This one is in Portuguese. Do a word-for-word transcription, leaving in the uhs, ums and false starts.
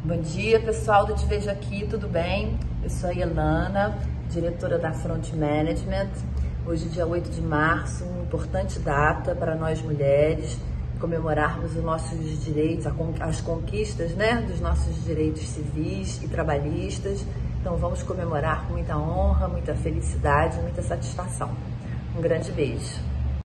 Bom dia, pessoal do Te Vejo Aqui, tudo bem? Eu sou a Elana, diretora da Front Management. Hoje, dia oito de março, uma importante data para nós mulheres, comemorarmos os nossos direitos, as conquistas, né, dos nossos direitos civis e trabalhistas. Então vamos comemorar com muita honra, muita felicidade, muita satisfação. Um grande beijo.